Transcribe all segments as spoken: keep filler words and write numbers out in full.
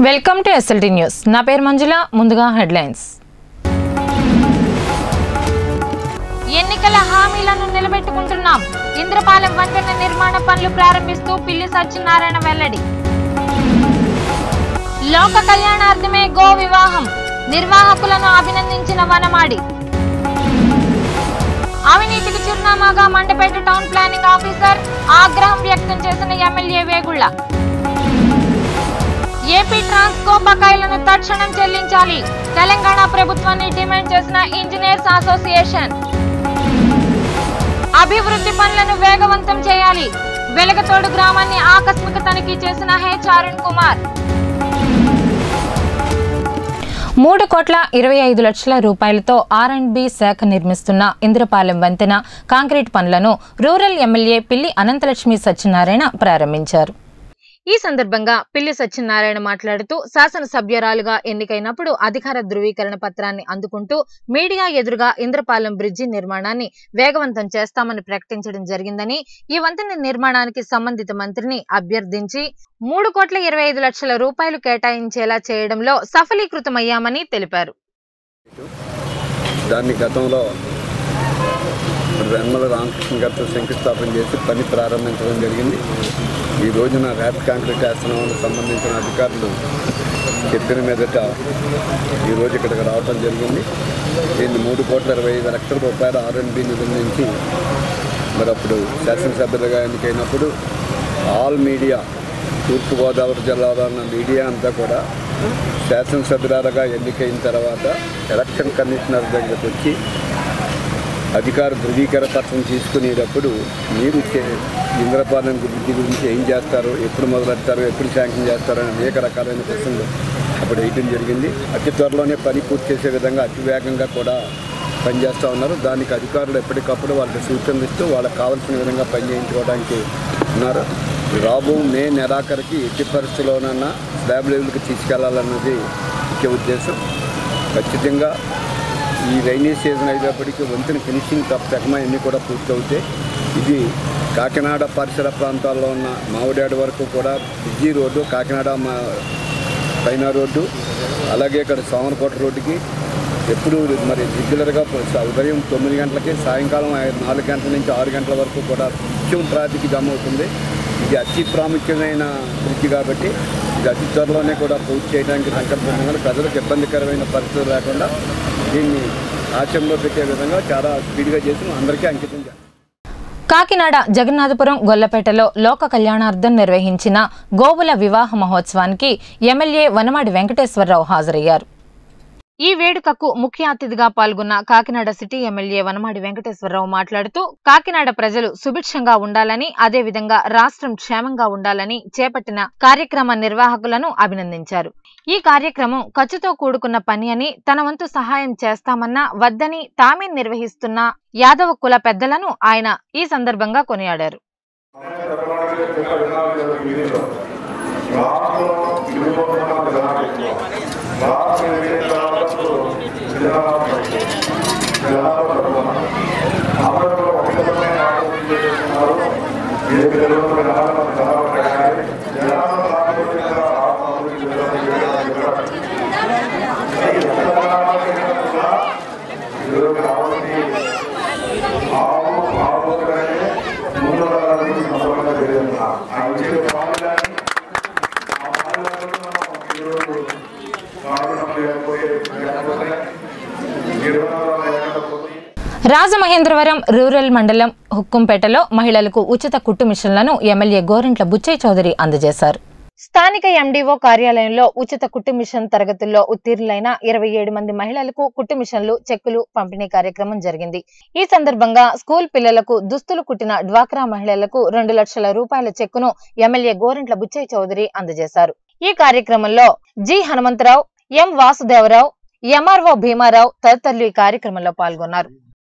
Welcome to SLT news. నా పేరు మంజుల. ముందుగా హెడ్లైన్స్. ఎన్నికల హామీలను నిలబెట్టుకుంటున్నాం. ఇంద్రపాలెం వంతెన నిర్మాణ పనులు ప్రారంభిస్తూ పిల్లి సత్యనారాయణ వెల్లడి. లోక కళ్యాణార్థమే గో వివాహం. నిర్వాహకులను అభినందించిన వనమాడి. అవినీతికి చిరునామాగా మండపేట టౌన్ ప్లానింగ్ ఆఫీసర్ ఆగ్రహం వ్యక్తం చేసిన ఎమ్మెల్యే వేగుళ్ల. ఏపీ ట్రాన్స్కో బకాయిలను తక్షణం చెల్లించాలి. తెలంగాణ ప్రభుత్వాన్ని డిమాండ్ చేసిన ఇంజనీర్స్ అసోసియేషన్. అభివృద్ధి పనులను వేగవంతం చేయాలి. వెలగతోడు గ్రామాన్ని ఆకస్మిక తనిఖీ చేసిన హెచ్ అరుణ్ కుమార్. మూడు కోట్ల ఇరవై ఐదు లక్షల రూపాయలతో ఆర్ అండ్ బి శాఖ నిర్మిస్తున్న ఇంద్రపాలెం వంతెన కాంక్రీట్ పనులను రూరల్ ఎమ్మెల్యే పిల్లి అనంతలక్ష్మి సత్యనారాయణ ప్రారంభించారు. ఈ సందర్భంగా పిల్లి సత్యనారాయణ మాట్లాడుతూ శాసనసభ్యురాలుగా ఎన్నికైనప్పుడు అధికార ధృవీకరణ పత్రాన్ని అందుకుంటూ మీడియా ఎదురుగా ఇంద్రపాలెం బ్రిడ్జి నిర్మాణాన్ని వేగవంతం చేస్తామని ప్రకటించడం జరిగిందని, ఈ వంతెన నిర్మాణానికి సంబంధిత మంత్రిని అభ్యర్థించి మూడు కోట్ల ఇరవై ఐదు లక్షల రూపాయలు కేటాయించేలా చేయడంలో సఫలీకృతమయ్యామని తెలిపారు. దాన్ని గతంలో వెన్మల రామకృష్ణ గారితో శంకుస్థాపన చేసి పని ప్రారంభించడం జరిగింది. ఈ రోజున ర్యాప్ కాంక్రీట్ వేస్తున్నామని సంబంధించిన అధికారులు చెప్పిన మీదట ఈరోజు ఇక్కడికి రావడం జరిగింది. దీన్ని మూడు కోట్ల ఇరవై ఐదు లక్షల రూపాయల ఆర్ అండ్ బి నిధుల నుంచి మరి అప్పుడు శాసనసభ్యులుగా ఎన్నికైనప్పుడు ఆల్ మీడియా తూర్పుగోదావరి జిల్లాలో ఉన్న మీడియా అంతా కూడా శాసనసభ్యురాలుగా ఎన్నికైన తర్వాత ఎలక్షన్ కమిషనర్ దగ్గరకు వచ్చి అధికార ధృవీకరణ పత్రం తీసుకునేటప్పుడు మీరు ఇంద్రపాలెం గురించి గురించి ఏం చేస్తారు, ఎప్పుడు మొదలెడతారు, ఎప్పుడు శాంక్షన్ చేస్తారు అని అనేక రకాలైన ప్రశ్నలు అప్పుడు వేయటం జరిగింది. అతి త్వరలోనే పని పూర్తి చేసే విధంగా అతి వేగంగా కూడా పనిచేస్తూ ఉన్నారు. దానికి అధికారులు ఎప్పటికప్పుడు వాళ్ళకి సూచనలు ఇస్తూ వాళ్ళకి కావాల్సిన విధంగా పనిచేయించుకోవడానికి ఉన్నారు. రాబో మే నెలాఖరికి ఎట్టి పరిస్థితుల్లోనన్నా స్లాబ్ లెవెల్కి తీసుకెళ్లాలన్నది ముఖ్య ఉద్దేశం. ఖచ్చితంగా ఈ రైనీ సీజన్ అయ్యేటప్పటికీ వంతెన ఫినిషింగ్ తప్ప తెగమ అన్నీ కూడా పూర్తవుతాయి. ఇది కాకినాడ పరిసర ప్రాంతాల్లో ఉన్న మామిడాడు వరకు కూడా బిజీ రోడ్డు, కాకినాడ మా పైన రోడ్డు, అలాగే ఇక్కడ సోమరకోట రోడ్డుకి ఎప్పుడు మరి రెగ్యులర్గా ఉదయం తొమ్మిది గంటలకి సాయంకాలం నాలుగు గంటల నుంచి ఆరు గంటల వరకు కూడా నిత్యం ట్రాఫిక్ జామ్ అవుతుంది. ఇది అతి ప్రాముఖ్యమైన బ్రిడ్జి కాబట్టి ఇది అతి త్వరలోనే కూడా పూర్తి చేయడానికి సంకల్పంగా ప్రజలకు ఇబ్బందికరమైన పరిస్థితులు లేకుండా దీన్ని ఆచరణలో పెట్టే విధంగా చాలా స్పీడ్గా చేసి అందరికీ అంకితం చేయాలి. కాకినాడ జగన్నాథపురం గొల్లపేటలో లోక కళ్యాణార్థం నిర్వహించిన గోవుల వివాహ మహోత్సవానికి ఎమ్మెల్యే వనమాడి వెంకటేశ్వరరావు హాజరయ్యారు. ఈ వేడుకకు ముఖ్య అతిథిగా పాల్గొన్న కాకినాడ సిటీ ఎమ్మెల్యే వనమాడి వెంకటేశ్వరరావు మాట్లాడుతూ కాకినాడ ప్రజలు సుభిక్షంగా ఉండాలని, అదేవిధంగా రాష్ట్రం క్షేమంగా ఉండాలని చేపట్టిన కార్యక్రమ నిర్వాహకులను అభినందించారు. ఈ కార్యక్రమం ఖర్చుతో కూడుకున్న పని అని, తన వంతు సహాయం చేస్తామన్నా వద్దని తామే నిర్వహిస్తున్న యాదవ కుల పెద్దలను ఆయన ఈ సందర్భంగా కొనియాడారు. రాజమహేంద్రవరం రూరల్ మండలం హుక్కుంపేటలో మహిళలకు ఉచిత కుట్టు మిషన్లను ఎమ్మెల్యే గోరంట్ల బుచ్చయ్య చౌదరి అందజేశారు. స్థానిక ఎండీఓ కార్యాలయంలో ఉచిత కుట్టు మిషన్ తరగతుల్లో ఉత్తీర్ణులైన ఇరవై ఏడు మంది మహిళలకు కుట్టు మిషన్లు, చెక్కులు పంపిణీ కార్యక్రమం జరిగింది. ఈ సందర్భంగా స్కూల్ పిల్లలకు దుస్తులు కుట్టిన డ్వాక్రా మహిళలకు రెండు లక్షల రూపాయల చెక్కును ఎమ్మెల్యే గోరంట్ల బుచ్చయ్య చౌదరి అందజేశారు. ఈ కార్యక్రమంలో G Hanumantharao, M Vasudevarao, MRO Bhimarao తదితరులు ఈ కార్యక్రమంలో పాల్గొన్నారు.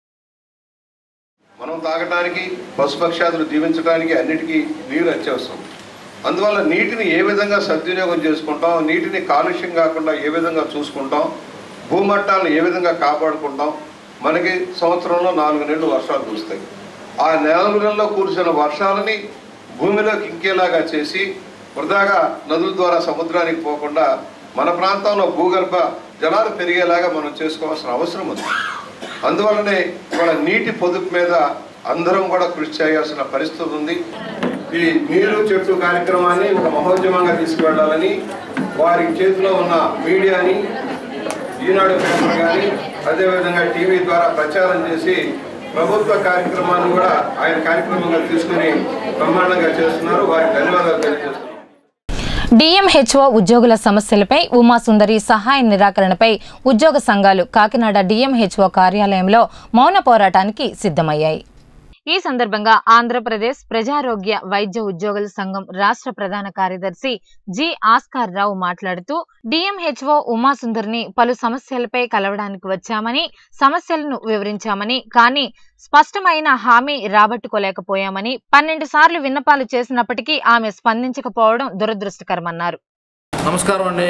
మనం తాగడానికి, పశుపక్షాదులు జీవించడానికి అన్నిటికీ నీరు అత్యవసరం. అందువల్ల నీటిని ఏ విధంగా సద్వినియోగం చేసుకుంటాం, నీటిని కాలుష్యం కాకుండా ఏ విధంగా చూసుకుంటాం, భూమట్టాలను ఏ విధంగా కాపాడుకుంటాం. మనకి సంవత్సరంలో నాలుగు నెలలు వర్షాలు కురుస్తాయి. ఆ నాలుగు నెలల్లో కురిసిన వర్షాలని భూమిలోకి ఇంకేలాగా చేసి వృధాగా నదుల ద్వారా సముద్రానికి పోకుండా మన ప్రాంతంలో భూగర్భ జలాలు పెరిగేలాగా మనం చేసుకోవాల్సిన అవసరం ఉంది. అందువల్లనే ఇవాళ నీటి పొదుపు మీద అందరం కూడా కృషి చేయాల్సిన పరిస్థితి ఉంది. ఈ నీరు చెట్టు కార్యక్రమాన్ని ఒక మహోద్యమంగా తీసుకువెళ్ళాలని వారి చేతిలో ఉన్న మీడియాని, ఈనాడు పేపర్ కానీ అదేవిధంగా టీవీ ద్వారా ప్రచారం చేసి ప్రభుత్వ కార్యక్రమాన్ని కూడా ఆయన కార్యక్రమంగా తీసుకుని బ్రహ్మాండంగా చేస్తున్నారు. వారికి ధన్యవాదాలు తెలియజేస్తున్నారు. డిఎంహెచ్ఓ ఉద్యోగుల సమస్యలపై ఉమాసుందరి సహాయ నిరాకరణపై ఉద్యోగ సంఘాలు కాకినాడ డిఎంహెచ్ఓ కార్యాలయంలో మౌన పోరాటానికి సిద్ధమయ్యాయి. ఈ సందర్భంగా ఆంధ్రప్రదేశ్ ప్రజారోగ్య వైద్య ఉద్యోగుల సంఘం రాష్ట్ర ప్రధాన కార్యదర్శి జి ఆస్కార్ రావు మాట్లాడుతూ డిఎంహెచ్ఓ ఉమాసుందరిని పలు సమస్యలపై కలవడానికి వచ్చామని, సమస్యలను వివరించామని, కానీ స్పష్టమైన హామీ రాబట్టుకోలేకపోయామని, పన్నెండు సార్లు విన్నపాలు చేసినప్పటికీ ఆమె స్పందించకపోవడం దురదృష్టకరమన్నారు. నమస్కారం అండి.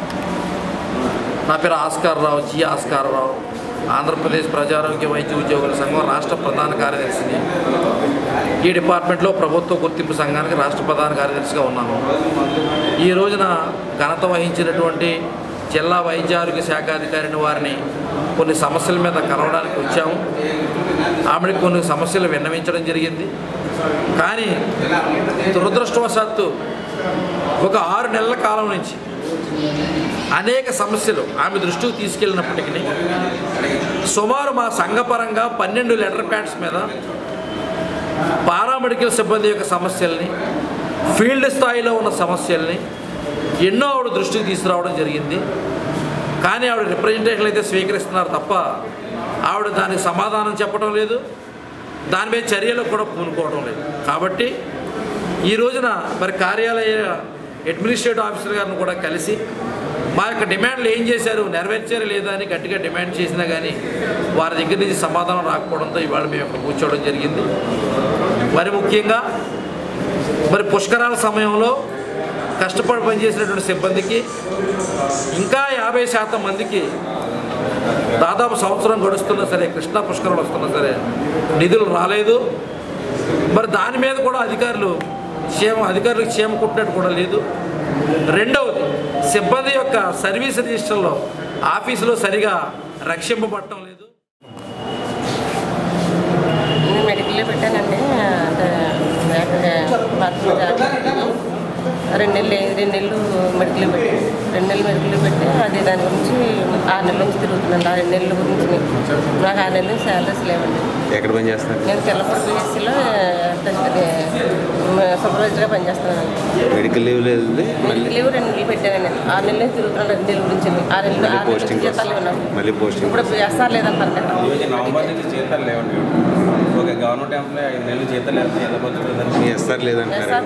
నా పేరు Oscar Rao, G Oscar Rao. Andhra Pradesh ప్రజారోగ్య వైద్య ఉద్యోగుల సంఘం రాష్ట్ర ప్రధాన కార్యదర్శిని. ఈ డిపార్ట్మెంట్లో ప్రభుత్వ గుర్తింపు సంఘానికి రాష్ట్ర ప్రధాన కార్యదర్శిగా ఉన్నాను. ఈ రోజున ఘనత వహించినటువంటి జిల్లా వైద్యారోగ్య శాఖాధికారిని వారిని కొన్ని సమస్యల మీద కలవడానికి వచ్చాము. ఆమెకి కొన్ని సమస్యలు విన్నవించడం జరిగింది. కానీ దురదృష్టవశాత్తు ఒక ఆరు నెలల కాలం నుంచి అనేక సమస్యలు ఆమె దృష్టికి తీసుకెళ్ళినప్పటికీ సుమారు మా సంఘపరంగా పన్నెండు లెటర్ ప్యాడ్స్ మీద పారామెడికల్ సిబ్బంది యొక్క సమస్యల్ని, ఫీల్డ్ స్థాయిలో ఉన్న సమస్యల్ని ఎన్నో ఆవిడ దృష్టికి తీసుకురావడం జరిగింది. కానీ ఆవిడ రిప్రజెంటేషన్లు అయితే స్వీకరిస్తున్నారు తప్ప ఆవిడ దానికి సమాధానం చెప్పడం లేదు, దాని మీద చర్యలకు కూడా పూనుకోవడం లేదు. కాబట్టి ఈ రోజున మరి కార్యాలయ అడ్మినిస్ట్రేటివ్ ఆఫీసర్ గారిని కూడా కలిసి మా యొక్క డిమాండ్లు ఏం చేశారు, నెరవేర్చారు లేదా అని గట్టిగా డిమాండ్ చేసినా కానీ వారి దగ్గర నుంచి సమాధానం రాకపోవడంతో ఇవాళ మేము ఇక్కడ కూర్చోవడం జరిగింది. మరి ముఖ్యంగా మరి పుష్కరాల సమయంలో కష్టపడి పనిచేసినటువంటి సిబ్బందికి ఇంకా యాభై శాతం మందికి దాదాపు సంవత్సరం గడుస్తున్నా సరే, కృష్ణా పుష్కరాలు వస్తున్నా సరే నిధులు రాలేదు. మరి దాని మీద కూడా అధికారులు క్షేమ అధికారులకు క్షేమ కుట్టినట్టు కూడా లేదు. రెండవది, సిబ్బంది యొక్క సర్వీస్ రిజిస్టర్లో ఆఫీసులో సరిగా రక్షింపబడటం లేదు. నేను మెడికల్లో పెట్టానండి. రెండు నెలలు రెండు నెలలు మెడికల్లో పెట్టి రెండు నెలలు మెడికల్లో పెట్టి అది దాని గురించి ఆరు నెలల నుంచి తిరుగుతున్నాను. ఆ రెండు నెలల గురించి నాకు ఆరు నెలల నుంచి శాలరీస్ లేవండి. ఎక్కడ పని చేస్తున్నారు? నేను తెల్లపూడి పిఎస్సీలో సూపర్వైజర్గా పనిచేస్తున్నాను. మెడికల్ లీవ్ లేదు? మెడికల్ లీవ్ రెండు నెలలు పెట్టానండి. ఆరు నెలల నుంచి తిరుగుతున్నాను. రెండు నెలల గురించి ఆరు నెలలు ఆరు నెలల జీతాలు ఉన్నాను. మళ్ళీ పోస్టింగ్ ఇప్పుడు ఎస్ఆర్ లేదంటారు కదా. నవంబర్ నుంచి జీతాలు లేవండి. ఒక గవర్నమెంట్ ఎంప్లాయ్ ఐదు నెలలు జీతాలు లేకపోతే ఎలా పోతుంది? ఎస్ఆర్ లేదంటారు.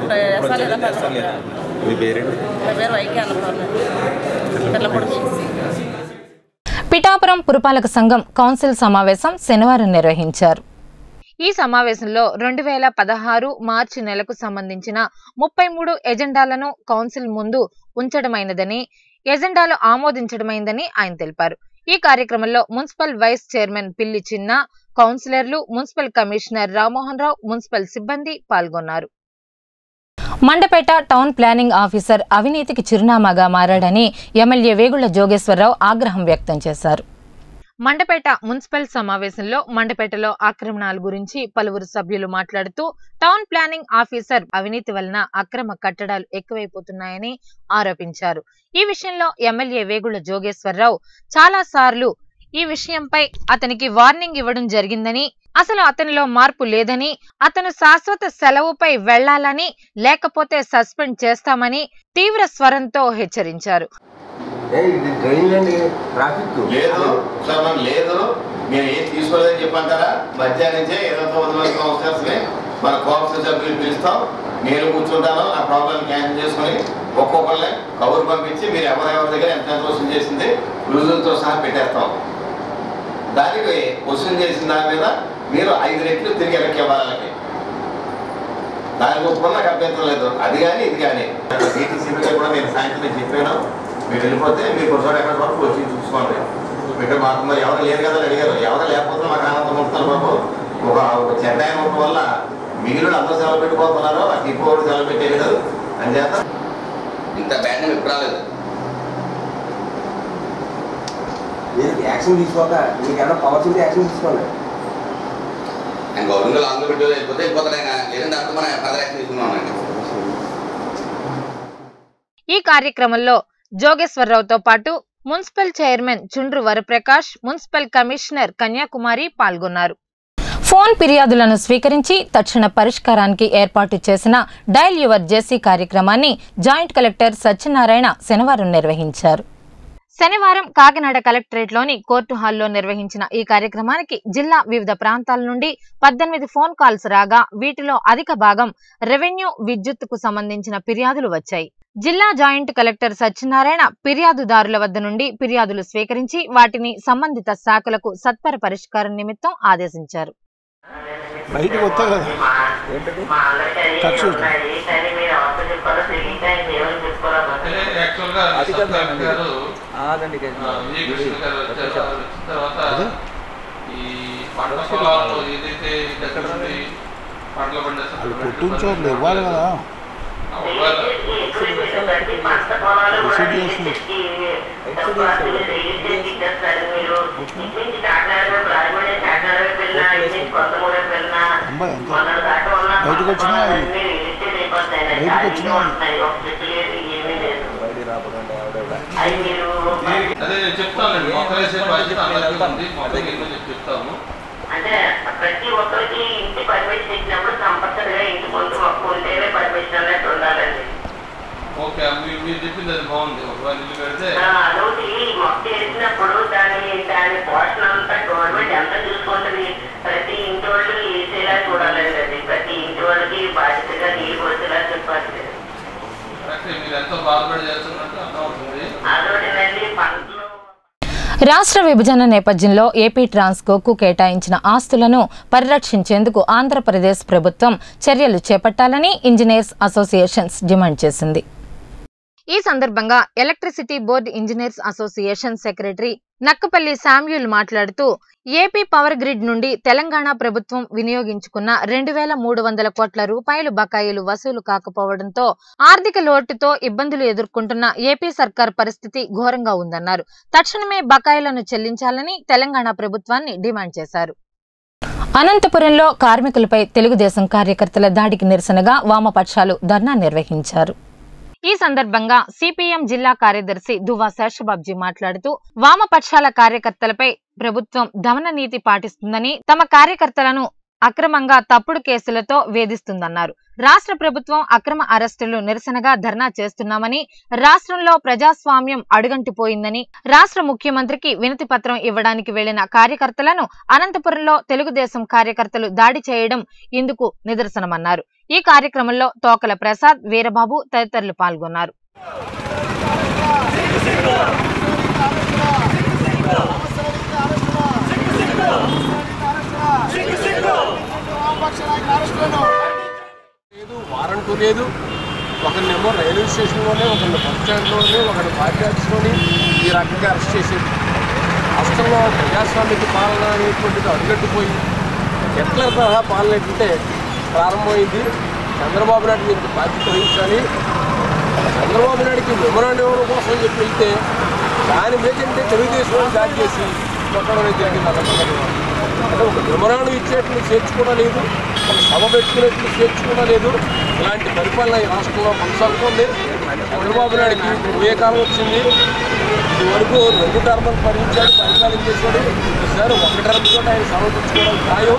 మీ పేరేంటి? నా పేరు వైకే అన్నపూర్ణ, తెల్లపూడి పిఎస్సీ. పిఠాపురం పురపాలక సంఘం కౌన్సిల్ సమావేశం శనివారం నిర్వహించారు. ఈ సమావేశంలో రెండు వేల పదహారు మార్చి నెలకు సంబంధించిన ముప్పై మూడు ఎజెండాలను కౌన్సిల్ ముందు ఉంచడమైనదని, ఎజెండాలు ఆమోదించడమైందని ఆయన తెలిపారు. ఈ కార్యక్రమంలో municipal vice chairman Pilli Chinna, కౌన్సిలర్లు, municipal commissioner Rammohan Rao, municipal సిబ్బంది పాల్గొన్నారు. మండపేట టౌన్ ప్లానింగ్ ఆఫీసర్ అవినీతికి చిరునామాగా మారాడని ఎమ్మెల్యే వేగుళ్ల జోగేశ్వరరావు ఆగ్రహం వ్యక్తం చేశారు. మండపేట మున్సిపల్ సమావేశంలో మండపేటలో ఆక్రమణల గురించి పలువురు సభ్యులు మాట్లాడుతూ టౌన్ ప్లానింగ్ ఆఫీసర్ అవినీతి వలన అక్రమ కట్టడాలు ఎక్కువైపోతున్నాయని ఆరోపించారు. ఈ విషయంలో ఎమ్మెల్యే వేగుళ్ల జోగేశ్వరరావు చాలా సార్లు ఈ విషయంపై అతనికి వార్నింగ్ ఇవ్వడం జరిగిందని, అసలు అతనిలో మార్పు లేదని, అతను శాశ్వత సెలవుపై వెళ్లాలని, లేకపోతే సస్పెండ్ చేస్తామని తీవ్ర స్వరంతో హెచ్చరించారు. లేదు మేము ఏం తీసుకోలేదని చెప్పంటారా? మధ్యాహ్నం నుంచే ఇరవై తొమ్మిది మంది కౌన్సిలర్స్ని మన కౌన్సిల్ సభ్యులు పిలుస్తాం. నేను కూర్చుంటాను, ఆ ప్రాబ్లం క్యాన్సిల్ చేసుకుని ఒక్కొక్కరిని కబురు పంపించి మీరు ఎవరెవరి దగ్గర ఎంత వసూలు చేసింది రుజువులతో సహా పెట్టేస్తాం. దానికి వసూలు చేసిన దాని మీద మీరు ఐదు రెట్లు తిరిగి వెనక్కి ఇవ్వాలకి దానికి ఒప్పుకున్న నాకు అభ్యంతరం లేదు. అది కానీ ఇది కానీ టీటీసీపీగా కూడా నేను సాయంత్రం చెప్పాను, మీరు వెళ్ళిపోతే మీరు ఒకసారి ఎక్కడ వరకు వచ్చి చూసుకోండి. ఇక్కడ మాకు మరి ఎవరు లేరు కదా అడిగారు. ఎవరు లేకపోతే మాకు ఆనందం ఉంటున్నారు బాబు. ఒక ఒక చెడ్డ ఉండటం వల్ల మిగిలిన అందరూ సెలవు పెట్టుకోతున్నారు, ఆ టిప్పు కూడా సెలవు పెట్టేయలేదు అని చేత ఇంత బ్యాడ్ నేమ్ ఎప్పుడు రాలేదు. మీరు యాక్షన్ తీసుకోక మీకేమైనా పవర్స్ ఉంటే యాక్షన్ తీసుకోండి. ఆయన గవర్నమెంట్ లాంగ్ పెట్టి వెళ్ళిపోతే వెళ్ళిపోతాడు ఆయన, లేదంటే అర్థం మనం ఫర్దర్ యాక్షన్ తీసుకున్నాం. ఈ కార్యక్రమంలో జోగేశ్వరరావుతో పాటు మున్సిపల్ చైర్మన్ చుండ్రు వరప్రకాష్, మున్సిపల్ కమిషనర్ కన్యాకుమారి పాల్గొన్నారు. ఫోన్ ఫిర్యాదులను స్వీకరించి తక్షణ పరిష్కారానికి ఏర్పాటు చేసిన డయల్ యువర్ జేసీ కార్యక్రమాన్ని జాయింట్ కలెక్టర్ సత్యనారాయణ శనివారం నిర్వహించారు. శనివారం కాకినాడ కలెక్టరేట్లోని కోర్టు హాల్లో నిర్వహించిన ఈ కార్యక్రమానికి జిల్లా వివిధ ప్రాంతాల నుండి పద్దెనిమిది ఫోన్ కాల్స్ రాగా వీటిలో అధిక భాగం రెవెన్యూ, విద్యుత్తుకు సంబంధించిన ఫిర్యాదులు వచ్చాయి. జిల్లా జాయింట్ కలెక్టర్ సత్యనారాయణ ఫిర్యాదుదారుల వద్ద నుండి ఫిర్యాదులు స్వీకరించి వాటిని సంబంధిత శాఖలకు సత్వర పరిష్కారం నిమిత్తం ఆదేశించారు. బయటకు వస్తా కదా కొట్టించోళ్ళు ఇవ్వాలి కదా. బయటకు వచ్చినా బయటకు వచ్చినా అదే చెప్తానండి, చెప్తాము. అంటే ప్రతి ఒక్కరికి ఇంటి పర్మిషన్ ఇచ్చినప్పుడు కంపల్సరీగా ఇంటి ముందు మొక్క ఉంటేనే పర్మిషన్ అన్నట్టు ఉండాలండి. ఓకే, మీరు చెప్పింది అది బాగుంది. ఒకవేళ ఇల్లు పెడితే అదొకటి మొక్క వేసినప్పుడు దాని దాని పోషణ అంతా గవర్నమెంట్ ఎంత చూసుకుంటుంది. ప్రతి ఇంటి వాళ్ళు వేసేలా చూడాలండి. అది ప్రతి ఇంటి వాళ్ళకి బాధ్యతగా నీళ్ళు పోసేలా చెప్పాలి. మీరు ఎంతో బాధపడి చేస్తున్నట్టు అర్థమవుతుంది. అదొకటినండి పంటలు. రాష్ట్ర విభజన నేపథ్యంలో ఏపీ ట్రాన్స్కోకు కేటాయించిన ఆస్తులను పరిరక్షించేందుకు ఆంధ్రప్రదేశ్ ప్రభుత్వం చర్యలు చేపట్టాలని ఇంజనీర్స్ అసోసియేషన్స్ డిమాండ్ చేసింది. ఈ సందర్భంగా electricity board engineers association secretary Nakkapalli Samuel మాట్లాడుతూ ఏపీ పవర్ గ్రిడ్ నుండి తెలంగాణ ప్రభుత్వం వినియోగించుకున్న రెండు వేల మూడు వందల కోట్ల రూపాయలు బకాయిలు వసూలు కాకపోవడంతో ఆర్థిక లోటుతో ఇబ్బందులు ఎదుర్కొంటున్న ఏపీ సర్కార్ పరిస్థితి ఘోరంగా ఉందన్నారు. తక్షణమే బకాయిలను చెల్లించాలని తెలంగాణ ప్రభుత్వాన్ని డిమాండ్ చేశారు. అనంతపురంలో కార్మికులపై తెలుగుదేశం కార్యకర్తల దాడికి నిరసనగా వామపక్షాలు ధర్నా నిర్వహించారు. ఈ సందర్భంగా సిపిఎం జిల్లా కార్యదర్శి దువ్వా శేషబాబ్జీ మాట్లాడుతూ వామపక్షాల కార్యకర్తలపై ప్రభుత్వం దమన నీతి పాటిస్తుందని, తమ కార్యకర్తలను అక్రమంగా తప్పుడు కేసులతో వేధిస్తుందన్నారు. రాష్ట్ర ప్రభుత్వం అక్రమ అరెస్టులు నిరసనగా ధర్నా చేస్తున్నామని, రాష్ట్రంలో ప్రజాస్వామ్యం అడుగంటిపోయిందని, రాష్ట్ర ముఖ్యమంత్రికి వినతి పత్రం ఇవ్వడానికి వెళ్లిన కార్యకర్తలను అనంతపురంలో తెలుగుదేశం కార్యకర్తలు దాడి చేయడం ఇందుకు నిదర్శనమన్నారు. ఈ కార్యక్రమంలో తోకల ప్రసాద్, వీరబాబు తదితరులు పాల్గొన్నారు. లేదు, వారంటూ లేదు. ఒకరినేమో రైల్వే స్టేషన్లోనే, ఒకరిని బస్ స్టాండ్లోనే, ఒకరిని పార్టీ ఆఫీస్లోని ఈ రకంగా అరెస్ట్ చేసేది. రాష్ట్రంలో ప్రజాస్వామిక పాలన అనేటువంటిది అడుగట్టుపోయి ఎట్ల తరహా పాలన ఏంటంటే ప్రారంభమైంది. చంద్రబాబు నాయుడు దీనికి బాధ్యత వహించాలి. చంద్రబాబు నాయుడికి మెమరాండం ఇవ్వడం కోసం చెప్పి వెళ్తే దాని మీద ఏంటంటే తెలుగుదేశం దాడి చేసి కొట్టడం జరిగింది. అంటే ఒక మెమరాండం ఇచ్చేట్లు చేర్చుకోవడం లేదు, ఒక సభ పెట్టుకునేట్లు చేర్చుకోవడం లేదు. ఇలాంటి పరిపాలన ఈ రాష్ట్రంలో కొనసాగుతుంది. చంద్రబాబు నాయుడికి పోయే కాలం వచ్చింది. ఇది వరకు రెండు టర్మలు భరించాడు, పరిపాలన చేశాడు. ఈసారి ఒక టర్మ్ కూడా ఆయన సమర్పించుకోవడం ఖాయం.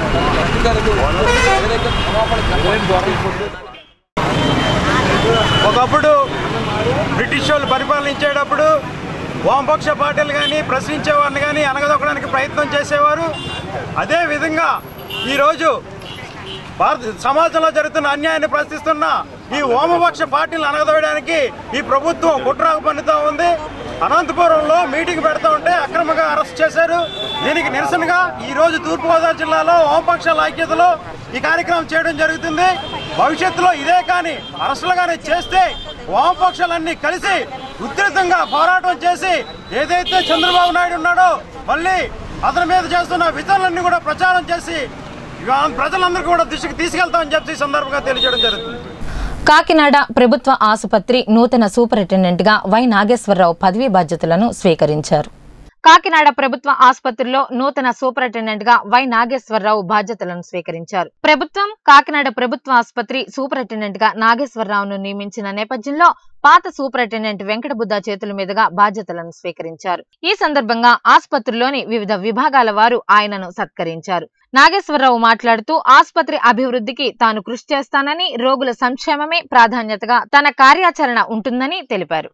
ఒకప్పుడు బ్రిటిష్ వాళ్ళు పరిపాలించేటప్పుడు వామపక్ష పార్టీలు కానీ ప్రశ్నించేవారిని కానీ అనగదొక్కడానికి ప్రయత్నం చేసేవారు. అదేవిధంగా ఈరోజు భారత సమాజంలో జరుగుతున్న అన్యాయాన్ని ప్రశ్నిస్తున్న ఈ వామపక్ష పార్టీలను అనగదొక్కడానికి ఈ ప్రభుత్వం కుట్రకు పన్నుతూ ఉంది. అనంతపురంలో మీటింగ్ పెడతా ఉంటే అక్రమంగా అరెస్ట్ చేశారు. దీనికి నిరసనగా ఈరోజు తూర్పుగోదావరి జిల్లాలో వామపక్షాల ఐక్యతలో ఈ కార్యక్రమం చేయడం జరుగుతుంది. భవిష్యత్తులో ఇదే కానీ అరెస్టులు కానీ చేస్తే వామపక్షాలన్నీ కలిసి ఉధృతంగా పోరాటం చేసి ఏదైతే చంద్రబాబు నాయుడు ఉన్నాడో మళ్ళీ అతని మీద చేస్తున్న విధానాలన్నీ కూడా ప్రచారం చేసి ప్రజలందరికీ కూడా దిశకు తీసుకెళ్తామని చెప్పి సందర్భంగా తెలియజేయడం జరుగుతుంది. కాకినాడ ప్రభుత్వ ఆసుపత్రి నూతన సూపరింటెండెంట్ గా వై నాగేశ్వరరావు పదవీ బాధ్యతలను స్వీకరించారు. కాకినాడ ప్రభుత్వ ఆసుపత్రిలో నూతన సూపరింటెండెంట్ గా వై నాగేశ్వరరావు బాధ్యతలను స్వీకరించారు. ప్రభుత్వం కాకినాడ ప్రభుత్వ ఆసుపత్రి సూపరింటెండెంట్ గా నాగేశ్వరరావును నియమించిన నేపథ్యంలో పాత సూపరింటెండెంట్ వెంకటబుద్ధ చేతుల మీదుగా బాధ్యతలను స్వీకరించారు. ఈ సందర్భంగా ఆసుపత్రిలోని వివిధ విభాగాల వారు ఆయనను సత్కరించారు. నాగేశ్వరరావు మాట్లాడుతూ ఆసుపత్రి అభివృద్ధికి తాను కృషి చేస్తానని, రోగుల సంక్షేమమే ప్రాధాన్యతగా తన కార్యాచరణ ఉంటుందని తెలిపారు.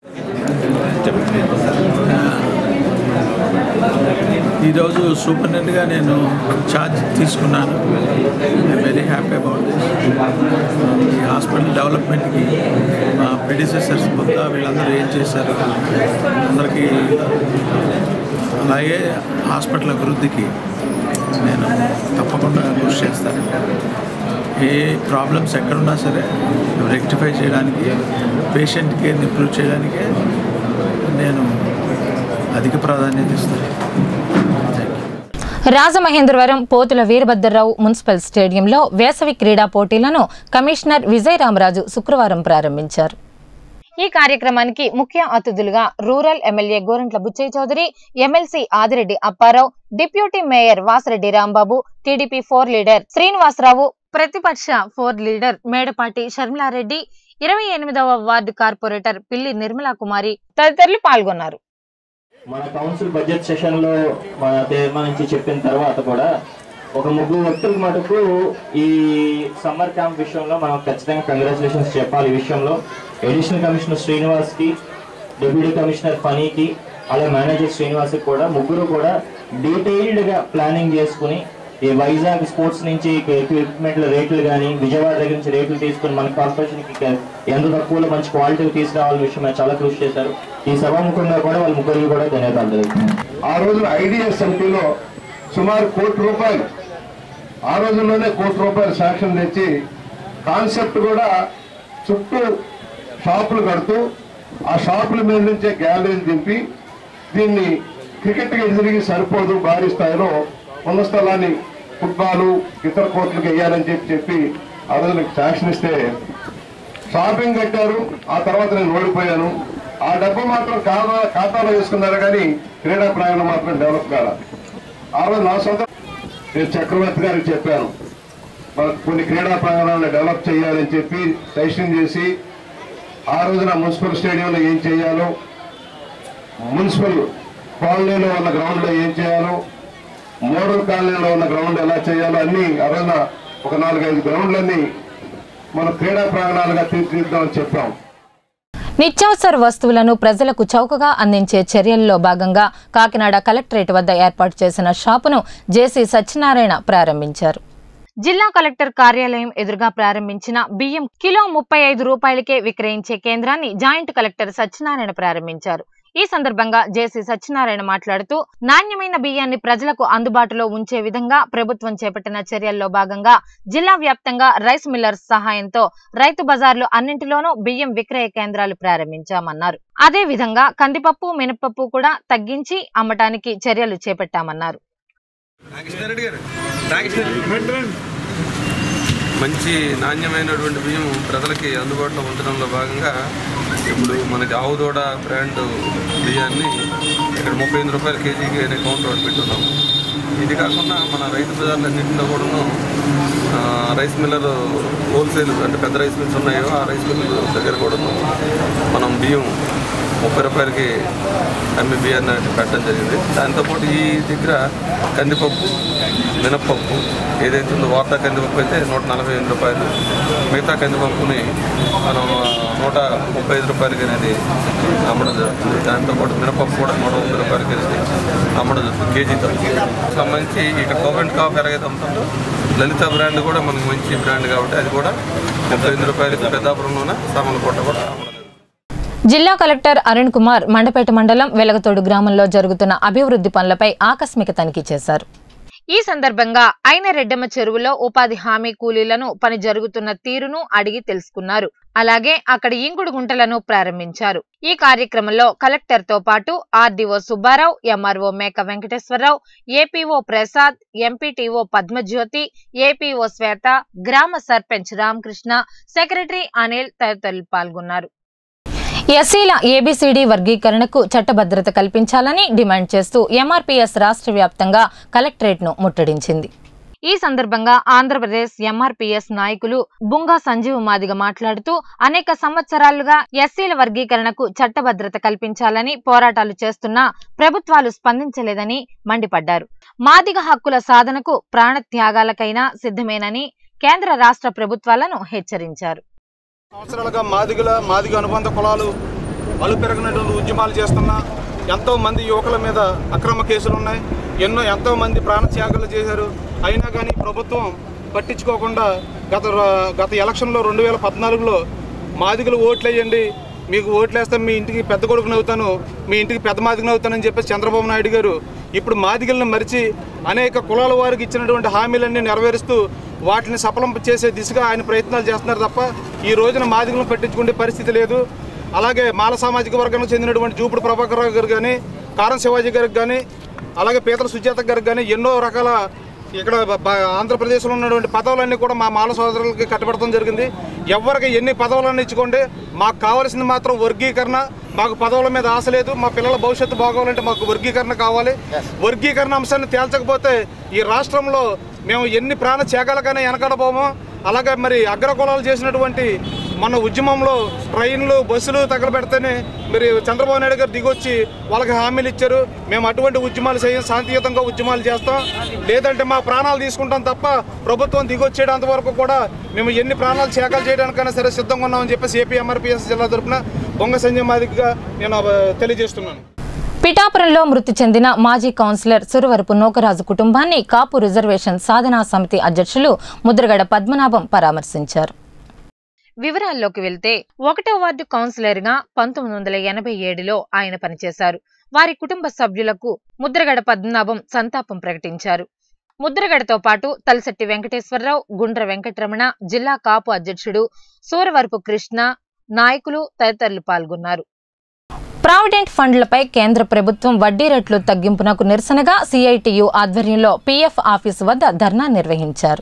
ఈరోజు సూపరింటెండెంట్గా నేను ఛార్జ్ తీసుకున్నాను. I'm very happy about this. ఈ హాస్పిటల్ డెవలప్మెంట్కి మా ప్రెడిసెసర్స్ మొత్తం వీళ్ళందరూ ఏం చేశారు అందరికీ, అలాగే హాస్పిటల్ అభివృద్ధికి నేను తప్పకుండా కృషి చేస్తాను. ఏ ప్రాబ్లమ్స్ ఎక్కడున్నా సరే రెక్టిఫై చేయడానికి, పేషెంట్ కేర్ని ఇంప్రూవ్ చేయడానికి నేను అధిక ప్రాధాన్యత ఇస్తాను. రాజమహేంద్రవరం పోతుల వీరభద్రరావు మున్సిపల్ స్టేడియంలో వేసవి క్రీడా పోటీలను కమిషనర్ విజయరామరాజు శుక్రవారం ప్రారంభించారు. ఈ కార్యక్రమానికి ముఖ్య అతిథులుగా rural MLA Gorantla Butchaiah Chowdary, MLC Adireddy Apparao, deputy mayor Vasireddy Rambabu, TDP floor leader Srinivasarao, ప్రతిపక్ష ఫోర్ లీడర్ మేడపాటి షర్మిలారెడ్డి, ఇరవై ఎనిమిదవ వార్డు కార్పొరేటర్ పిల్లి నిర్మలా కుమారి తదితరులు పాల్గొన్నారు. మన కౌన్సిల్ బడ్జెట్ సెషన్ లో మన తీర్మానించి చెప్పిన తర్వాత కూడా ఒక ముగ్గురు వ్యక్తుల మటుకు ఈ సమ్మర్ క్యాంప్ విషయంలో మనం ఖచ్చితంగా కంగ్రాచులేషన్స్ చెప్పాలి. ఈ విషయంలో అడిషనల్ కమిషనర్ శ్రీనివాస్కి, డిప్యూటీ కమిషనర్ ఫనీకి, అలాగే మేనేజర్ శ్రీనివాస్కి కూడా ముగ్గురు కూడా డీటెయిల్డ్గా ప్లానింగ్ చేసుకుని ఈ వైజాగ్ స్పోర్ట్స్ నుంచి ఎక్విప్మెంట్ల రేట్లు కానీ, విజయవాడ దగ్గర నుంచి రేట్లు తీసుకుని మన కార్పొరేషన్కి ఎంత తక్కువలో మంచి క్వాలిటీ తీసుకురావాలని విషయం చాలా కృషి చేశారు. ఈ సభాముఖంగా కూడా వాళ్ళ ముగ్గురికి కూడా ధన్యవాదాలు తెలుపుతున్నాను. ఆ రోజున ఐడిఎస్ ఎంపీలో సుమారు కోటి రూపాయలు ఆ రోజుల్లోనే కోటి రూపాయలు శాంక్షన్ తెచ్చి కాన్సెప్ట్ కూడా చుట్టూ షాపులు కడుతూ ఆ షాపుల మీద నుంచే గ్యాలరీలు దింపి దీన్ని క్రికెట్కి ఎదురికి సరిపోదు, భారీ స్థాయిలో ఉన్న స్థలాన్ని ఫుట్బాల్ ఇతర కోర్టులకు వేయాలని చెప్పి చెప్పి ఆ రోజు నాకు శాంక్షన్ ఇస్తే షాపింగ్ కట్టారు. ఆ తర్వాత నేను ఓడిపోయాను. ఆ డబ్బు మాత్రం ఖాతా ఖాతాలో వేసుకున్నారు కానీ క్రీడా ప్రాంగణం మాత్రం డెవలప్ కాల. ఆ రోజు నా సొంత నేను చక్రవర్తి గారికి చెప్పాను, మనకు కొన్ని క్రీడా ప్రాంగణాలను డెవలప్ చేయాలని చెప్పి సజెషన్ చేసి ఆ రోజున మున్సిపల్ స్టేడియంలో ఏం చేయాలో, మున్సిపల్ కాలనీలో ఉన్న గ్రౌండ్లో ఏం చేయాలో, మోడల్ కాలనీలో ఉన్న గ్రౌండ్ ఎలా చేయాలో అన్ని ఆ రోజున ఒక నాలుగైదు గ్రౌండ్లన్నీ మనం క్రీడా ప్రాంగణాలుగా తీర్చిదిద్దామని చెప్పాం. నిత్యావసర వస్తువులను ప్రజలకు చౌకగా అందించే చర్యల్లో భాగంగా కాకినాడ కలెక్టరేట్ వద్ద ఏర్పాటు చేసిన షాపును జేసీ సత్యనారాయణ ప్రారంభించారు. జిల్లా కలెక్టర్ కార్యాలయం ఎదురుగా ప్రారంభించిన బియ్యం కిలో ముప్పై ఐదు రూపాయలకే విక్రయించే కేంద్రాన్ని జాయింట్ కలెక్టర్ సత్యనారాయణ ప్రారంభించారు. ఈ సందర్భంగా జేసీ సత్యనారాయణ మాట్లాడుతూ నాణ్యమైన బియ్యాన్ని ప్రజలకు అందుబాటులో ఉంచే విధంగా ప్రభుత్వం చేపట్టిన చర్యల్లో భాగంగా జిల్లా వ్యాప్తంగా రైస్ మిల్లర్స్ సహాయంతో రైతు బజార్లు అన్నింటిలోనూ బియ్యం విక్రయ కేంద్రాలు ప్రారంభించామన్నారు. అదే విధంగా కందిపప్పు, మినపప్పు కూడా తగ్గించి అమ్మటానికి చర్యలు చేపట్టామన్నారు. మంచి నాణ్యమైనటువంటి బియ్యం ప్రజలకి అందుబాటులో ఉంచడంలో భాగంగా ఇప్పుడు మనకి ఆవుదోడ బ్రాండ్ బియ్యాన్ని ఇక్కడ ముప్పై ఎనిమిది రూపాయల కేజీకి అనే కౌంటర్ ఒకటి పెట్టున్నాము. ఇది కాకుండా మన రైతు బజార్లన్నింటిలో కూడాను రైస్ మిల్లర్ హోల్సేల్ అంటే పెద్ద రైస్ మిల్స్ ఉన్నాయో ఆ రైస్ మిల్లర్ దగ్గర కూడాను మనం బియ్యం ముప్పై రూపాయలకి అమ్మి బియ్యాన్ని పెట్టడం జరిగింది. దాంతోపాటు ఈ దగ్గర కందిపప్పు, మినప్పప్పు ఏదైతే ఉందో వార్తా కందిపప్పు అయితే నూట నలభై ఎనిమిది రూపాయలు, మిగతా కందిపప్పుని మనం నూట ముప్పై ఐదు రూపాయలకి అనేది అమ్మడం జరుగుతుంది. దాంతోపాటు మినపప్పు కూడా నూట ముప్పై రూపాయలకి అనేది అమ్మడం జరుగుతుంది కేజీతో. సంబంధించి ఇక్కడ కోవెంట్ కాఫీ ఎలాగైతే అమ్ముతుందో లలిత బ్రాండ్ కూడా మనకు మంచి బ్రాండ్ కాబట్టి అది కూడా ముప్పై ఎనిమిది రూపాయలకి పెద్దాపురంలోన సామలకోట కూడా అమ్మడం. జిల్లా కలెక్టర్ అరుణ్ కుమార్ మండపేట మండలం వెలగతోడు గ్రామంలో జరుగుతున్న అభివృద్ధి పనులపై ఆకస్మిక తనిఖీ చేశారు. ఈ సందర్భంగా అయిన రెడ్డమ్మ చెరువులో ఉపాధి హామీ కూలీలను పని జరుగుతున్న తీరును అడిగి తెలుసుకున్నారు. అలాగే అక్కడ ఇంకుడు గుంటలను ప్రారంభించారు. ఈ కార్యక్రమంలో కలెక్టర్ తో పాటు RDO Subbarao, MRO Meka Venkateswararao, APO Prasad, MPTO Padmajyothi, APO Swetha, గ్రామ సర్పంచ్ రామకృష్ణ, సెక్రటరీ అనిల్ తదితరులు పాల్గొన్నారు. ఎస్సీల ఏబీసీడీ వర్గీకరణకు చట్టభద్రత కల్పించాలని డిమాండ్ చేస్తూ ఎంఆర్పీఎస్ రాష్ట్ర వ్యాప్తంగా కలెక్టరేట్ ను ముట్టడించింది. ఈ సందర్భంగా ఆంధ్రప్రదేశ్ ఎంఆర్పీఎస్ నాయకులు బుంగా సంజీవ్ మాదిగ మాట్లాడుతూ అనేక సంవత్సరాలుగా ఎస్సీల వర్గీకరణకు చట్టభద్రత కల్పించాలని పోరాటాలు చేస్తున్నా ప్రభుత్వాలు స్పందించలేదని మండిపడ్డారు. మాదిగ హక్కుల సాధనకు ప్రాణత్యాగాలకైనా సిద్ధమేనని కేంద్ర రాష్ట్ర ప్రభుత్వాలను హెచ్చరించారు. సంవత్సరాలుగా మాదిగల మాదిగ అనుబంధ కులాలు అలుపెరగనటువంటి ఉద్యమాలు చేస్తున్నా ఎంతో మంది యువకుల మీద అక్రమ కేసులు ఉన్నాయి. ఎన్నో ఎంతో మంది ప్రాణత్యాగాలు చేశారు. అయినా కానీ ప్రభుత్వం పట్టించుకోకుండా గత గత ఎలక్షన్లో రెండు వేల పద్నాలుగులో మాదిగలు ఓట్లు వేయండి, మీకు ఓట్లు వేస్తే మీ ఇంటికి పెద్ద కొడుకుని అవుతాను, మీ ఇంటికి పెద్ద మాదిగని అవుతానని చెప్పేసి చంద్రబాబు నాయుడు గారు ఇప్పుడు మాదిగలను మరిచి అనేక కులాల వారికి ఇచ్చినటువంటి హామీలన్నీ నెరవేరుస్తూ వాటిని సఫలం చేసే దిశగా ఆయన ప్రయత్నాలు చేస్తున్నారు తప్ప ఈ రోజున మాదిగలను పట్టించుకునే పరిస్థితి లేదు. అలాగే మాల సామాజిక వర్గానికి చెందినటువంటి జూపుడు ప్రభాకర్ రావు గారు కానీ, కారం శివాజీ గారికి కానీ, అలాగే పీతల సుజాత గారికి కానీ ఎన్నో రకాల ఇక్కడ ఆంధ్రప్రదేశ్లో ఉన్నటువంటి పదవులన్నీ కూడా మా మాల సోదరులకి కట్టబెడతాం జరిగింది. ఎవరికి ఎన్ని పదవులన్నీ ఇచ్చుకోండి, మాకు కావాల్సింది మాత్రం వర్గీకరణ. మాకు పదవుల మీద ఆశ లేదు. మా పిల్లల భవిష్యత్తు బాగోవాలంటే మాకు వర్గీకరణ కావాలి. వర్గీకరణ అంశాన్ని తేల్చకపోతే ఈ రాష్ట్రంలో మేము ఎన్ని ప్రాణ త్యాగాలకైనా వెనకడబోమో. అలాగే మరి అగ్రకులాలు చేసినటువంటి మన ఉద్యమంలో ట్రైన్లు బస్సులు తగలబెడితేనే మరి చంద్రబాబు నాయుడు గారు దిగొచ్చి వాళ్ళకి హామీలు ఇచ్చారు. మేము అటువంటి ఉద్యమాలు చేయం, శాంతియుతంగా ఉద్యమాలు చేస్తాం, లేదంటే మా ప్రాణాలు తీసుకుంటాం తప్ప ప్రభుత్వం దిగొచ్చేటంత వరకు కూడా మేము ఎన్ని ప్రాణాలు త్యాగాలు చేయడానికైనా సరే సిద్ధంగా ఉన్నామని చెప్పేసి ఏపీ ఎంఆర్పీఎస్ జిల్లా తరఫున బొంగ సంజయ్ మాదిగగా నేను తెలియజేస్తున్నాను. పిఠాపురంలో మృతి చెందిన మాజీ కౌన్సిలర్ సురవరపు నోకరాజు కుటుంబాన్ని కాపు రిజర్వేషన్ సాధనా సమితి అధ్యక్షులు ముద్రగడ పద్మనాభం పరామర్శించారు. వివరాల్లోకి వెళ్తే ఒకటో వార్డు కౌన్సిలర్ గా పంతొమ్మిది వందల ఎనభై ఏడులో ఆయన పనిచేశారు. వారి కుటుంబ సభ్యులకు ముద్రగడ పద్మనాభం సంతాపం ప్రకటించారు. ముద్రగడతో పాటు తలసట్టి వెంకటేశ్వరరావు, గుండ్ర వెంకటరమణ, జిల్లా కాపు అధ్యక్షుడు సూరవరపు కృష్ణ, నాయకులు తదితరులు పాల్గొన్నారు. ప్రావిడెంట్ ఫండ్లపై కేంద్ర ప్రభుత్వం వడ్డీ రేట్లు తగ్గింపునకు నిరసనగా సిఐటియు ఆధ్వర్యంలో పీఎఫ్ ఆఫీసు వద్ద ధర్నా నిర్వహించారు.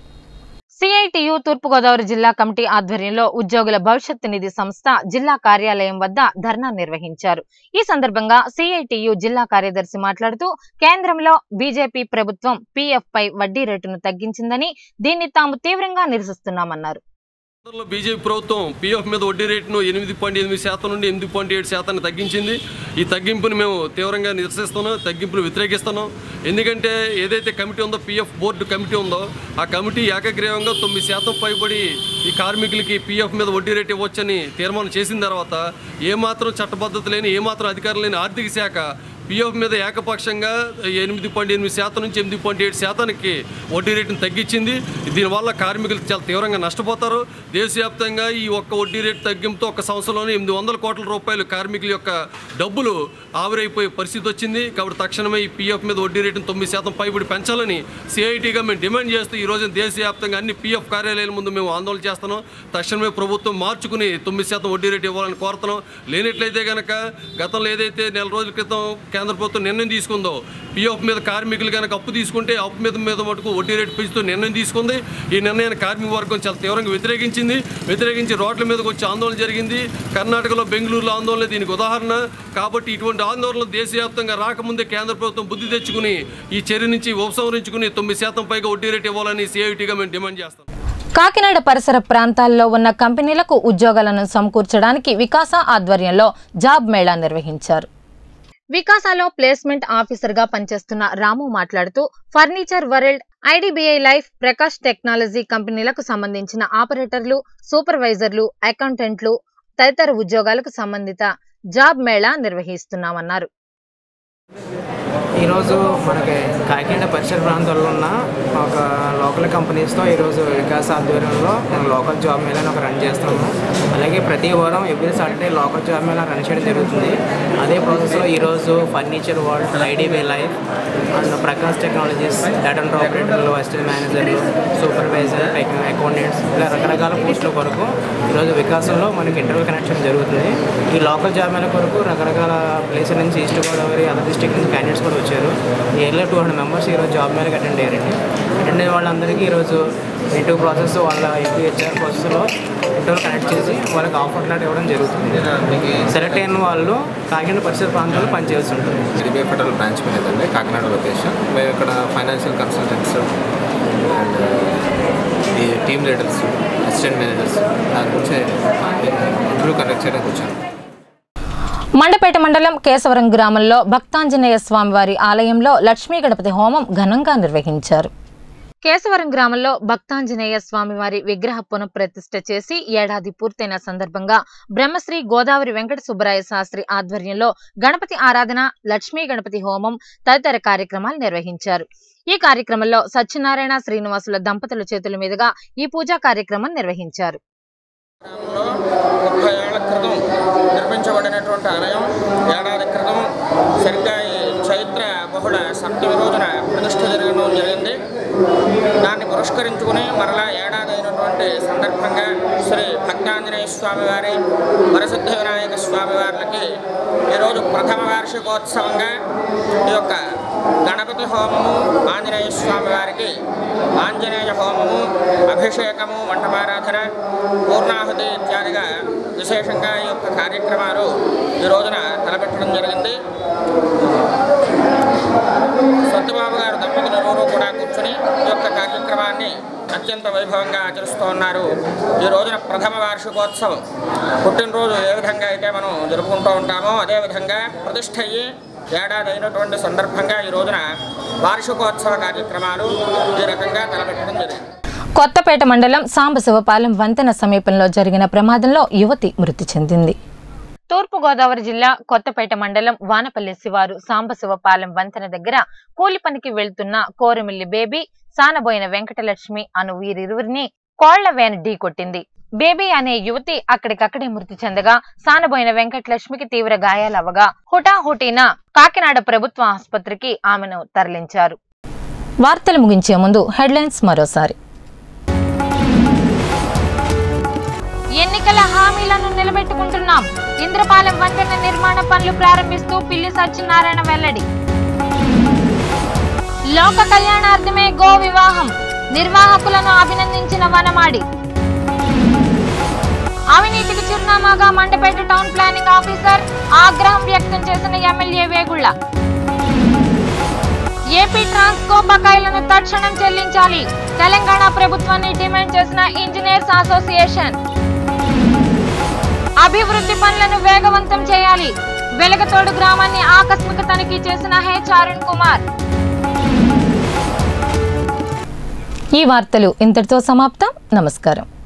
సిఐటియు తూర్పుగోదావరి జిల్లా కమిటీ ఆధ్వర్యంలో ఉద్యోగుల భవిష్యత్తు నిధి సంస్థ జిల్లా కార్యాలయం వద్ద ధర్నా నిర్వహించారు. ఈ సందర్భంగా సిఐటియు జిల్లా కార్యదర్శి మాట్లాడుతూ కేంద్రంలో బీజేపీ ప్రభుత్వం పీఎఫ్ పై వడ్డీ రేటును తగ్గించిందని, దీన్ని తాము తీవ్రంగా నిరసిస్తున్నామన్నారు. బీజేపీ ప్రభుత్వం పీఎఫ్ మీద వడ్డీ రేటును ఎనిమిది పాయింట్ ఎనిమిది శాతం నుండి ఎనిమిది పాయింట్ ఏడు శాతాన్ని తగ్గించింది. ఈ తగ్గింపుని మేము తీవ్రంగా నిరసిస్తున్నాం, తగ్గింపును వ్యతిరేకిస్తున్నాం. ఎందుకంటే ఏదైతే కమిటీ ఉందో, పీఎఫ్ బోర్డు కమిటీ ఉందో, ఆ కమిటీ ఏకగ్రీవంగా తొమ్మిది శాతం పైబడి ఈ కార్మికులకి పీఎఫ్ మీద వడ్డీ రేటు ఇవ్వచ్చని తీర్మానం చేసిన తర్వాత ఏమాత్రం చట్టబద్ధత లేని, ఏమాత్రం అధికారం లేని ఆర్థిక శాఖ పీఎఫ్ మీద ఏకపక్షంగా ఎనిమిది పాయింట్ ఎనిమిది శాతం నుంచి ఎనిమిది పాయింట్ ఏడు శాతానికి వడ్డీ రేటును తగ్గించింది. దీనివల్ల కార్మికులు చాలా తీవ్రంగా నష్టపోతారు. దేశవ్యాప్తంగా ఈ ఒక్క వడ్డీ రేటు తగ్గింపుతో ఒక సంవత్సరంలోనే ఎనిమిది వందల కోట్ల రూపాయలు కార్మికుల యొక్క డబ్బులు ఆవిరైపోయే పరిస్థితి వచ్చింది. కాబట్టి తక్షణమే ఈ పీఎఫ్ మీద వడ్డీ రేటును తొమ్మిది శాతం పైబడి పెంచాలని సిఐటిగా మేము డిమాండ్ చేస్తూ ఈ రోజున దేశవ్యాప్తంగా అన్ని పీఎఫ్ కార్యాలయాల ముందు మేము ఆందోళన చేస్తున్నాం. తక్షణమే ప్రభుత్వం మార్చుకుని తొమ్మిది శాతం వడ్డీ రేటు ఇవ్వాలని కోరుతున్నాం. లేనట్లయితే కనుక గతంలో ఏదైతే నెల రోజుల క్రితం కేంద్ర ప్రభుత్వం నిర్ణయం తీసుకుందో, పీఎఫ్ మీద కార్మికులు కనుక అప్పు తీసుకుంటే అప్పు మీద మీద మటుకు వడ్డీ రేటు పెంచుతూ నిర్ణయం తీసుకుంది. ఈ నిర్ణయాన్ని కార్మిక వర్గం చాలా తీవ్రంగా వ్యతిరేకించింది. వ్యతిరేకించి రోడ్ల మీదకి వచ్చి ఆందోళన జరిగింది. కర్ణాటకలో, బెంగళూరులో ఆందోళన దీనికి ఉదాహరణ. కాబట్టి ఇటువంటి ఆందోళనలు దేశవ్యాప్తంగా రాకముందే కేంద్ర ప్రభుత్వం బుద్ధి తెచ్చుకుని ఈ చర్య నుంచి ఉపసంహరించుకుని తొమ్మిది శాతం పైగా వడ్డీ రేటు ఇవ్వాలని సిఐటిగా మేము డిమాండ్ చేస్తాం. కాకినాడ పరిసర ప్రాంతాల్లో ఉన్న కంపెనీలకు ఉద్యోగాలను సమకూర్చడానికి వికాస ఆధ్వర్యంలో జాబ్ మేళా నిర్వహించారు. వికాసాలో ప్లేస్మెంట్ ఆఫీసర్ గా పనిచేస్తున్న రాము మాట్లాడుతూ furniture world, IDBI life, Prakash technology కంపెనీలకు సంబంధించిన ఆపరేటర్లు, సూపర్వైజర్లు, అకౌంటెంట్లు తదితర ఉద్యోగాలకు సంబంధిత జాబ్ మేళా నిర్వహిస్తున్నామన్నారు. ఈరోజు మనకి కాకినాడ పరిసర ప్రాంతాల్లో ఉన్న ఒక లోకల్ కంపెనీస్తో ఈరోజు వికాస్ ఆధ్వర్యంలో మనం లోకల్ జాబ్ మేళాని ఒక రన్ చేస్తున్నాము. అలాగే ప్రతి వారం every Saturday local job mela run చేయడం జరుగుతుంది. అదే ప్రాసెస్లో ఈరోజు furniture world, IDB life and Prakash technologies data entry ఆపరేటర్లు, అసిస్టెంట్ మేనేజర్లు, సూపర్వైజర్, అకౌంటెంట్స్ ఇలా రకరకాల పోస్టుల కొరకు ఈరోజు వికాసంలో మనకి ఇంటర్వ్యూ కనెక్షన్ జరుగుతుంది. ఈ లోకల్ జాబ్ మేళా కొరకు రకరకాల ప్లేసుల నుంచి ఈస్ట్ గోదావరి, అదర్ డిస్ట్రిక్ట్ నుంచి క్యాండిడేట్స్ కూడా వచ్చారు. నియర్లీ టూ హండ్రెడ్ మెంబర్స్ ఈరోజు జాబ్ మేళకి అటెండ్ అయ్యారండి. అటెండ్ అయిన వాళ్ళందరికీ ఈరోజు ఇంటర్వ్యూ ప్రాసెస్ వాళ్ళ ఇంటర్వ్యూ హెచ్ఆర్ ప్రాసెస్లో ఇంటర్వ్యూ కనెక్ట్ చేసి వాళ్ళకి ఆఫర్ లెటర్ ఇవ్వడం జరుగుతుంది. సెలెక్ట్ అయిన వాళ్ళు కాకినాడ పరిసర ప్రాంతాల్లో పనిచేయాల్సి ఉంటుంది. ఎస్బీఐ ఫెడరల్ బ్రాంచ్ మీద అండి, కాకినాడ లొకేషన్. మేము ఇక్కడ ఫైనాన్షియల్ కన్సల్టెంట్స్ అండ్ ఈ టీమ్ లీడర్స్, అసిస్టెంట్ మేనేజర్స్ దాని గురించి ఇంటర్వ్యూ కండక్ట్ చేయడానికి వచ్చాను. మండపేట మండలం కేశవరం గ్రామంలో భక్తాంజనేయ స్వామివారి ఆలయంలో లక్ష్మీ గణపతి హోమం ఘనంగా నిర్వహించారు. కేశవరం గ్రామంలో భక్తాంజనేయ స్వామివారి విగ్రహ పునఃప్రతిష్ఠ చేసి ఏడాది పూర్తయిన సందర్భంగా బ్రహ్మశ్రీ గోదావరి వెంకట సుబ్బరాయ శాస్త్రి ఆధ్వర్యంలో గణపతి ఆరాధన, లక్ష్మీ గణపతి హోమం తదితర కార్యక్రమాలు నిర్వహించారు. ఈ కార్యక్రమంలో సత్యనారాయణ, శ్రీనివాసుల దంపతుల చేతుల మీదుగా ఈ పూజా కార్యక్రమం నిర్వహించారు. ముప్పై ఏళ్ల క్రితం నిర్మించబడినటువంటి ఆలయం ఏడాది క్రితం సరిగ్గా ఈ చైత్ర బహుళ సప్తమి రోజున ప్రతిష్ఠ జరగడం జరిగింది. దాన్ని పురస్కరించుకుని మరలా ఏడాది అయినటువంటి సందర్భంగా శ్రీ భక్తాంజనేయ స్వామి వారి, వరసిద్ధి వినాయక స్వామి వారికి ఈరోజు ప్రథమ వార్షికోత్సవంగా ఈ యొక్క గణపతి హోమము, ఆంజనేయ స్వామి వారికి ఆంజనేయ హోమము, అభిషేకము, మంటపారాధన, పూర్ణాహుతి ఇత్యాదిగా విశేషంగా ఈ యొక్క కార్యక్రమాలు ఈ రోజున తలపెట్టడం జరిగింది. సత్యబాబు గారు దంపతులు ఎవరూ కూడా కూర్చుని ఈ యొక్క కార్యక్రమాన్ని అత్యంత వైభవంగా ఆచరిస్తూ ఉన్నారు. ఈ రోజున ప్రథమ వార్షికోత్సవం, పుట్టినరోజు ఏ విధంగా అయితే మనం జరుపుకుంటూ ఉంటామో అదేవిధంగా ప్రతిష్ఠ అయ్యి ఏడాది అయినటువంటి సందర్భంగా ఈ రోజున వార్షికోత్సవ కార్యక్రమాలు ఈ రకంగా తలపెట్టడం జరిగింది. కొత్తపేట మండలం సాంబశివపాలెం వంతెన సమీపంలో జరిగిన ప్రమాదంలో యువతి మృతి చెందింది. తూర్పుగోదావరి జిల్లా కొత్తపేట మండలం వానపల్లి శివారు సాంబశివపాలెం వంతెన దగ్గర కూలి పనికి వెళ్తున్న కోరమిల్లి బేబీ, సానబోయిన వెంకటలక్ష్మి అను వీరిరువురిని కోళ్ల వ్యాన్ ఢీ కొట్టింది. బేబీ అనే యువతి అక్కడికక్కడే మృతి చెందగా, సానబోయిన వెంకటలక్ష్మికి తీవ్ర గాయాలవగా హుటాహుటీన కాకినాడ ప్రభుత్వ ఆసుపత్రికి ఆమెను తరలించారు. వార్తలు ముగించే ముందు హెడ్లైన్స్ మరోసారి. ఎన్నికల హామీలను నిలబెట్టుకుంటున్నాం. ఇంద్రపాలెం వంతెన నిర్మాణ పనులు ప్రారంభిస్తూ పిల్లి సత్యనారాయణ వెల్లడి. లోక కళ్యాణార్థమే గో వివాహం. నిర్వాహకులను అభినందించిన వనమాడి. అవినీతికి చిరునామాగా మండపేట టౌన్ ప్లానింగ్ ఆఫీసర్, ఆగ్రహం వ్యక్తం చేసిన ఎమ్మెల్యే వేగుళ్ల. ఏపీ ట్రాన్స్కో బకాయిలను తక్షణం చెల్లించాలి. తెలంగాణ ప్రభుత్వాన్ని డిమాండ్ చేసిన ఇంజనీర్స్ అసోసియేషన్. అభివృద్ధి పనులను వేగవంతం చేయాలి. వెలగతోడు గ్రామాన్ని ఆకస్మిక తనిఖీ చేసిన హెచ్ అరుణ్ కుమార్. ఈ వార్తలు ఇంతటితో సమాప్తం. నమస్కారం.